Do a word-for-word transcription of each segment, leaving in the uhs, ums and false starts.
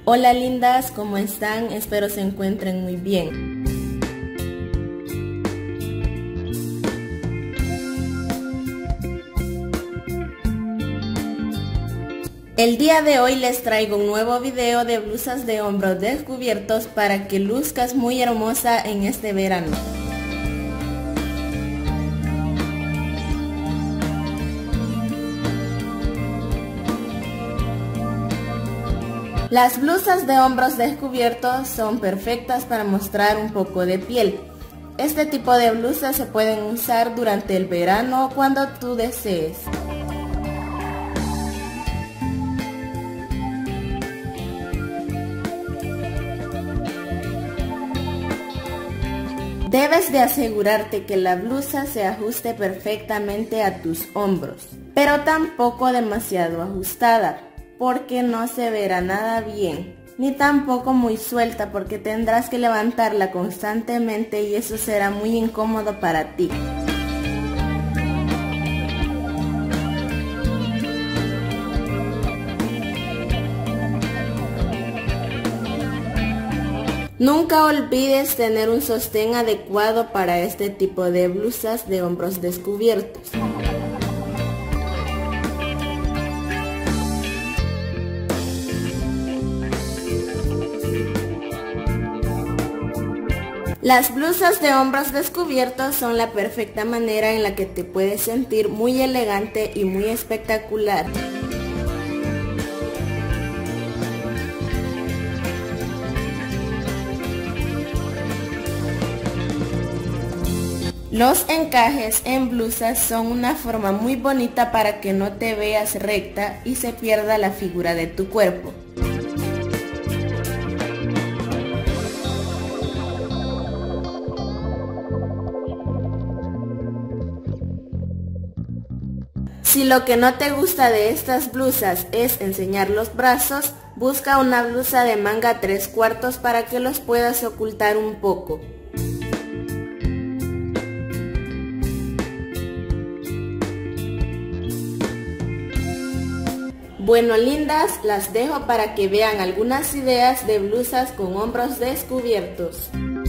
Hola lindas, ¿cómo están? Espero se encuentren muy bien. El día de hoy les traigo un nuevo video de blusas de hombros descubiertos para que luzcas muy hermosa en este verano. Las blusas de hombros descubiertos son perfectas para mostrar un poco de piel. Este tipo de blusas se pueden usar durante el verano cuando tú desees. Debes de asegurarte que la blusa se ajuste perfectamente a tus hombros, pero tampoco demasiado ajustada, porque no se verá nada bien, ni tampoco muy suelta porque tendrás que levantarla constantemente y eso será muy incómodo para ti. Nunca olvides tener un sostén adecuado para este tipo de blusas de hombros descubiertos. Las blusas de hombros descubiertos son la perfecta manera en la que te puedes sentir muy elegante y muy espectacular. Los encajes en blusas son una forma muy bonita para que no te veas recta y se pierda la figura de tu cuerpo. Si lo que no te gusta de estas blusas es enseñar los brazos, busca una blusa de manga tres cuartos para que los puedas ocultar un poco. Bueno lindas, las dejo para que vean algunas ideas de blusas con hombros descubiertos.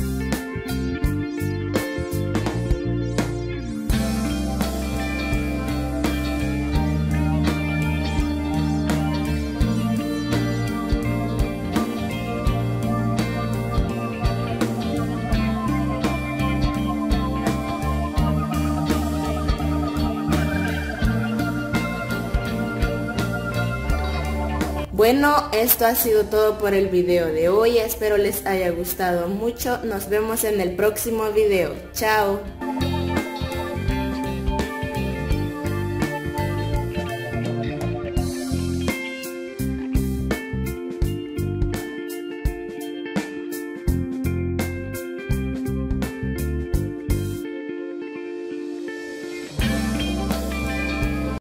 Bueno, esto ha sido todo por el video de hoy, espero les haya gustado mucho, nos vemos en el próximo video, chao.